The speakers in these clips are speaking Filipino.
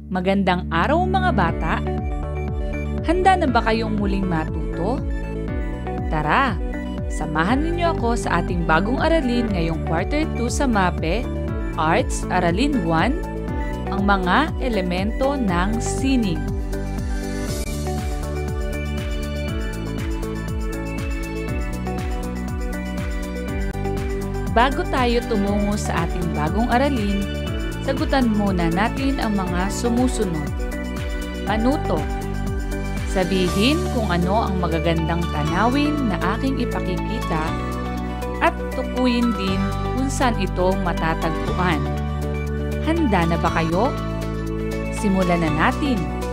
Magandang araw mga bata! Handa na ba kayong muling matuto? Tara, samahan ninyo ako sa ating bagong aralin ngayong Quarter 2 sa MAPE, Arts, Aralin 1, ang mga elemento ng sining. Bago tayo tumungo sa ating bagong aralin, sagutan muna natin ang mga sumusunod. Panuto. Sabihin kung ano ang magagandang tanawin na aking ipakikita at tukuyin din kung saan ito matatagpuan. Handa na ba kayo? Simulan na natin!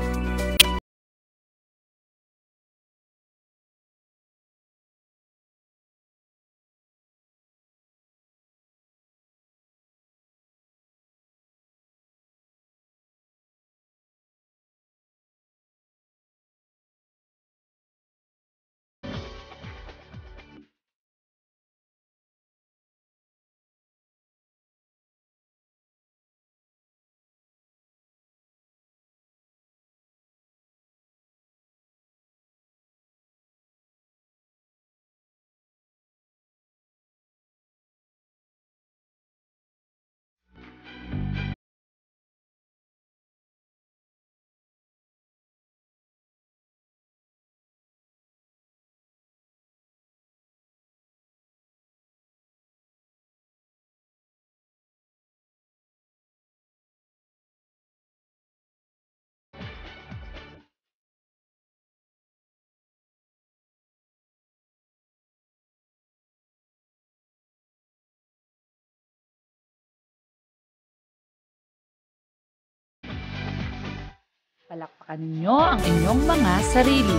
Palakpakan ninyo ang inyong mga sarili.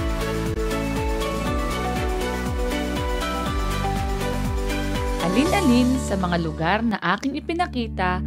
Alin-alin sa mga lugar na aking ipinakita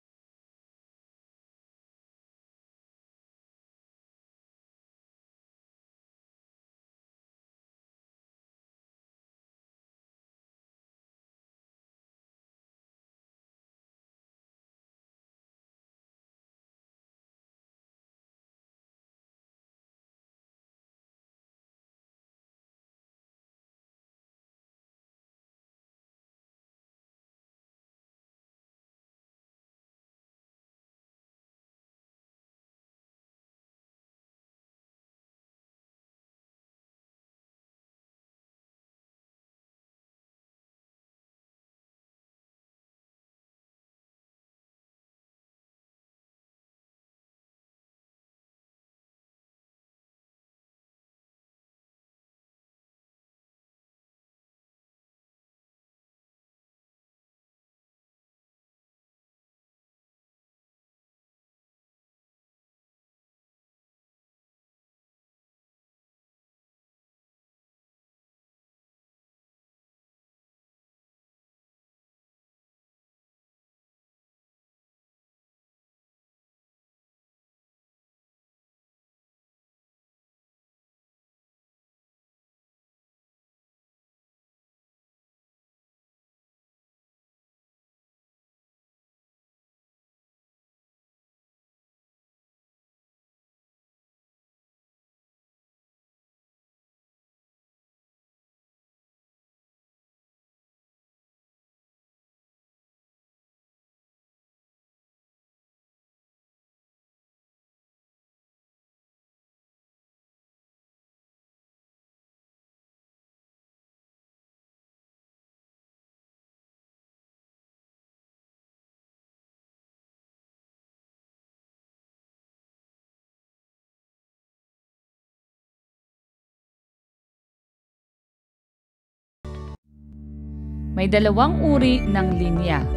may dalawang uri ng linya.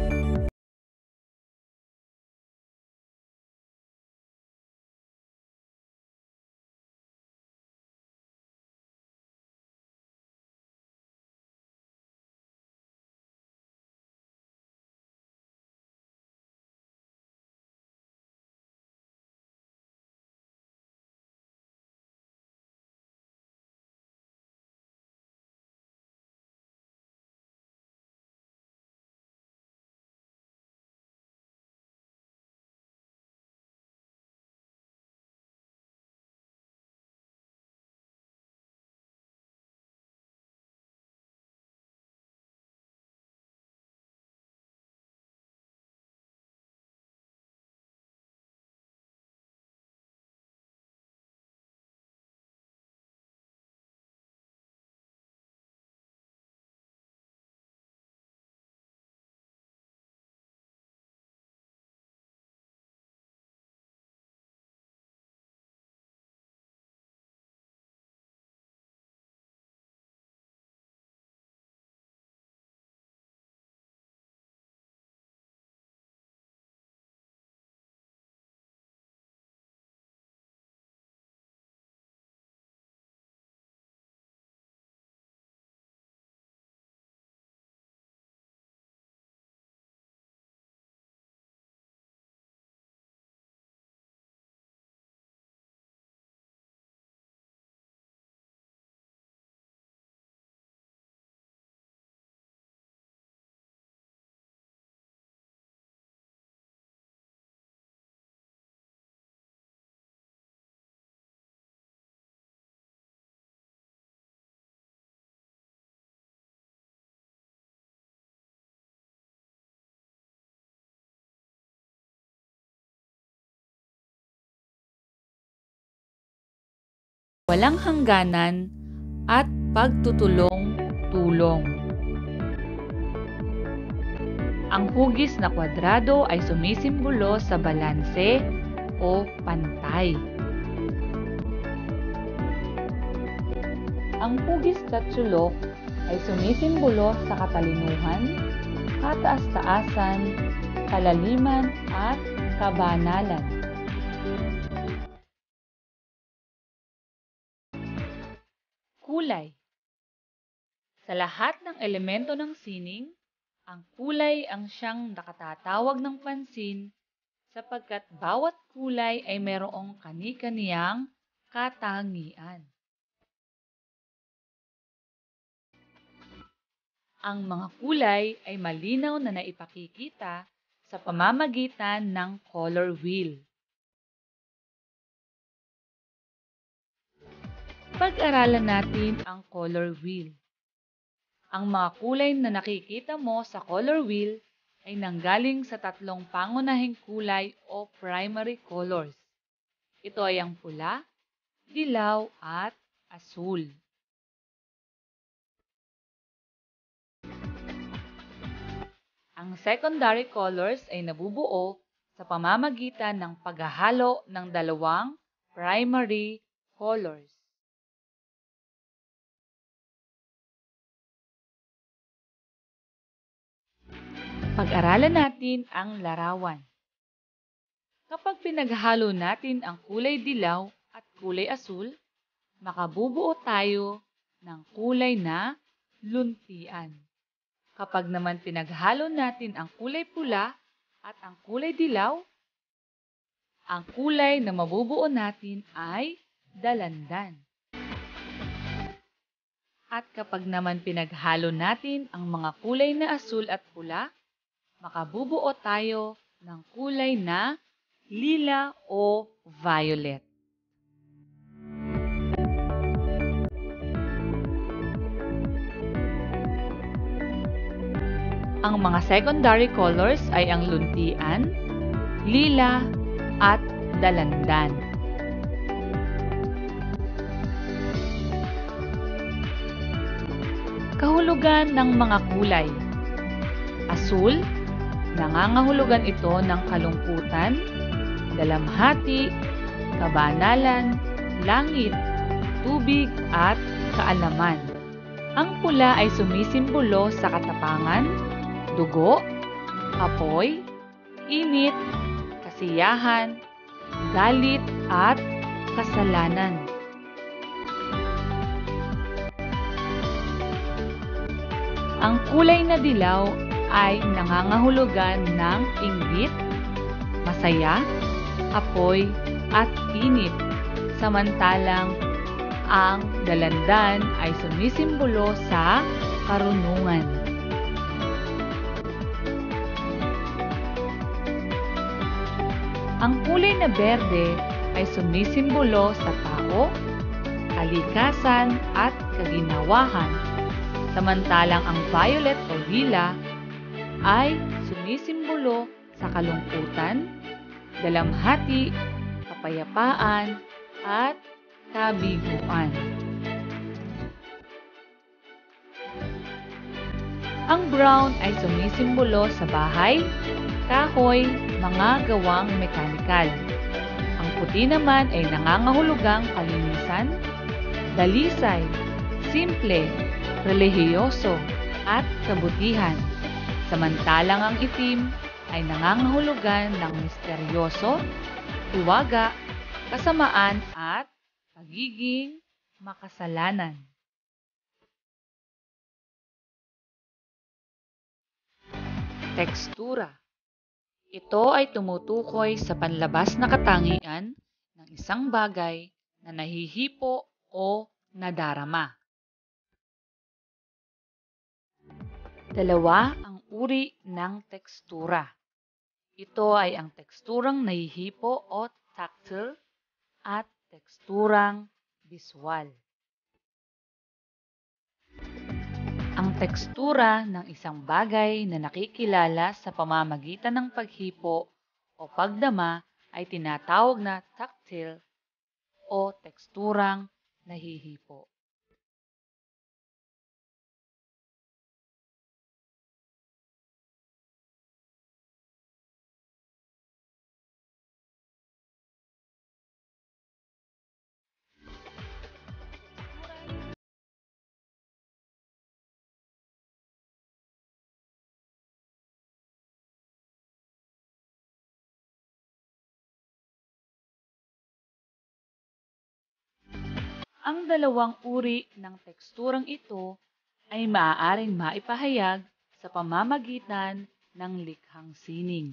walang hangganan at pagtutulong-tulong. Ang hugis na kwadrado ay sumisimbolo sa balanse o pantay. Ang hugis na tsulok ay sumisimbolo sa katalinuhan, kataas-taasan, kalaliman at kabanalan. Kulay. Sa lahat ng elemento ng sining, ang kulay ang siyang nakatatawag ng pansin sapagkat bawat kulay ay mayroong kani-kaniyang katangian. Ang mga kulay ay malinaw na naipakikita sa pamamagitan ng color wheel. Pag-aralan natin ang color wheel. Ang mga kulay na nakikita mo sa color wheel ay nanggaling sa tatlong pangunahing kulay o primary colors. Ito ay ang pula, dilaw at asul. Ang secondary colors ay nabubuo sa pamamagitan ng paghahalo ng dalawang primary colors. Pag-aralan natin ang larawan. Kapag pinaghalo natin ang kulay dilaw at kulay asul, makabubuo tayo ng kulay na luntian. Kapag naman pinaghalo natin ang kulay pula at ang kulay dilaw, ang kulay na mabubuo natin ay dalandan. At kapag naman pinaghalo natin ang mga kulay na asul at pula, makabubuo tayo ng kulay na lila o violet. Ang mga secondary colors ay ang luntian, lila, at dalandan. Kahulugan ng mga kulay. Asul, nangangahulugan ito ng kalungkutan, dalamhati, kabanalan, langit, tubig at kaalaman. Ang pula ay sumisimbolo sa katapangan, dugo, apoy, init, kasiyahan, galit at kasalanan. Ang kulay na dilaw ay nangangahulugan ng inggit, masaya, apoy at init, samantalang ang dalandan ay sumisimbolo sa karunungan. Ang kulay na berde ay sumisimbolo sa tao, kalikasan at kaginawahan, samantalang ang violet o lila ay sumisimbolo sa kalungkutan, dalamhati, kapayapaan, at kabiguan. Ang brown ay sumisimbolo sa bahay, kahoy, mga gawang mekanikal. Ang puti naman ay nangangahulugang kalinisan, dalisay, simple, relihiyoso, at kabutihan. Samantalang ang itim ay nangangahulugan ng misteryoso, hiwaga, kasamaan at pagiging makasalanan. Tekstura. Ito ay tumutukoy sa panlabas na katangian ng isang bagay na nahihipo o nadarama. Dalawa ang uri ng tekstura. Ito ay ang teksturang nahihipo o tactile at teksturang visual. Ang tekstura ng isang bagay na nakikilala sa pamamagitan ng paghipo o pagdama ay tinatawag na tactile o teksturang nahihipo. Ang dalawang uri ng teksturang ito ay maaaring maipahayag sa pamamagitan ng likhang sining.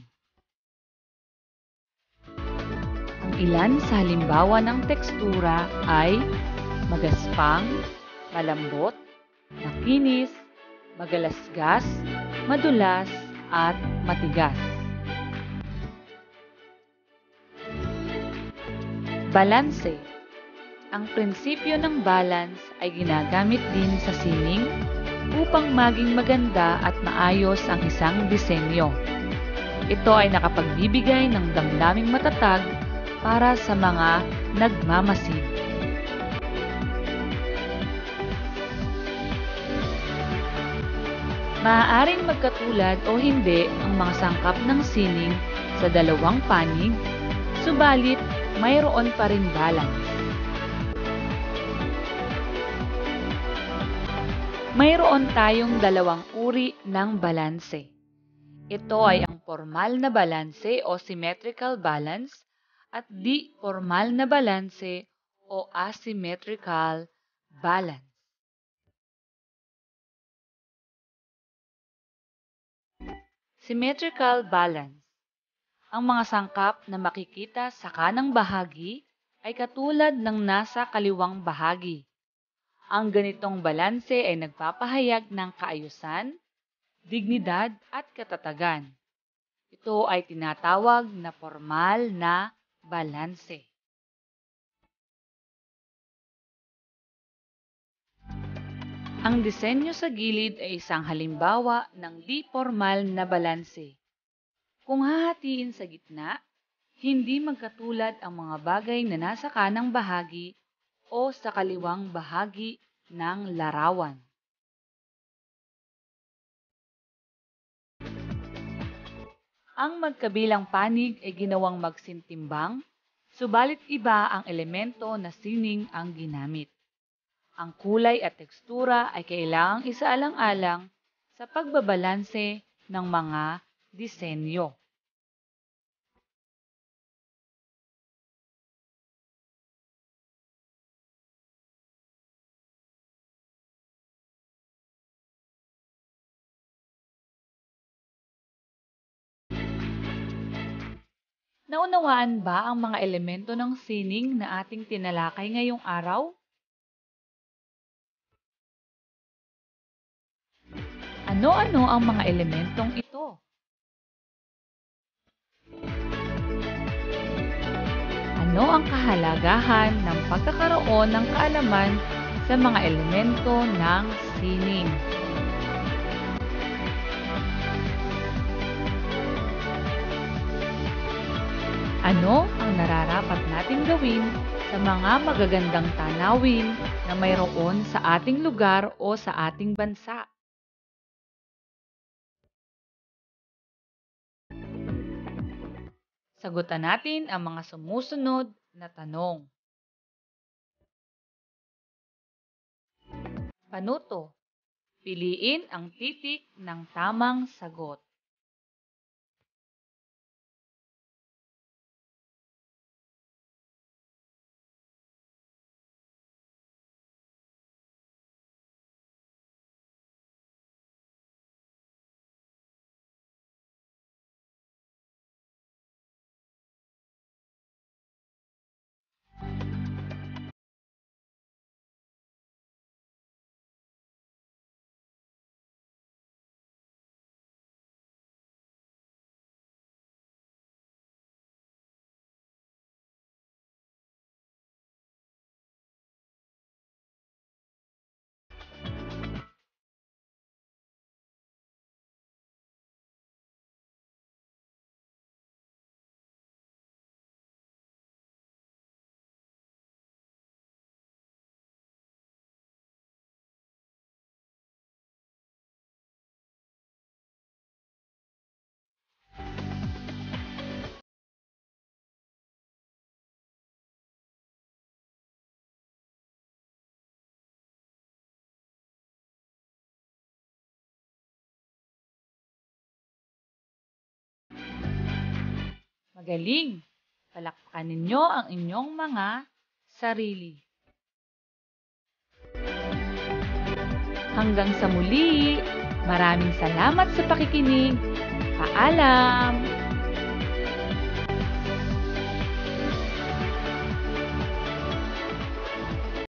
Ang ilan sa halimbawa ng tekstura ay magaspang, malambot, makinis, magalasgas, madulas, at matigas. Balanse. Ang prinsipyo ng balance ay ginagamit din sa sining upang maging maganda at maayos ang isang disenyo. Ito ay nakapagbibigay ng damdaming matatag para sa mga nagmamasid. Maaaring magkatulad o hindi ang mga sangkap ng sining sa dalawang panig, subalit mayroon pa ring balance. Mayroon tayong dalawang uri ng balanse. Ito ay ang formal na balanse o symmetrical balance at di formal na balanse o asymmetrical balance. Symmetrical balance. Ang mga sangkap na makikita sa kanang bahagi ay katulad ng nasa kaliwang bahagi. Ang ganitong balanse ay nagpapahayag ng kaayusan, dignidad at katatagan. Ito ay tinatawag na formal na balanse. Ang disenyo sa gilid ay isang halimbawa ng di formal na balanse. Kung hahatiin sa gitna, hindi magkatulad ang mga bagay na nasa kanang bahagi o sa kaliwang bahagi ng larawan. Ang magkabilang panig ay ginawang magsintimbang, subalit iba ang elemento na sining ang ginamit. Ang kulay at tekstura ay kailangang isaalang-alang sa pagbabalanse ng mga disenyo. Naunawaan ba ang mga elemento ng sining na ating tinalakay ngayong araw? Ano-ano ang mga elementong ito? Ano ang kahalagahan ng pagkakaroon ng kaalaman sa mga elemento ng sining? Ano ang nararapat natin gawin sa mga magagandang tanawin na mayroon sa ating lugar o sa ating bansa? Sagutan natin ang mga sumusunod na tanong. Panuto. Piliin ang titik ng tamang sagot. Magaling! Palakpakan ninyo ang inyong mga sarili. Hanggang sa muli! Maraming salamat sa pakikinig. Paalam!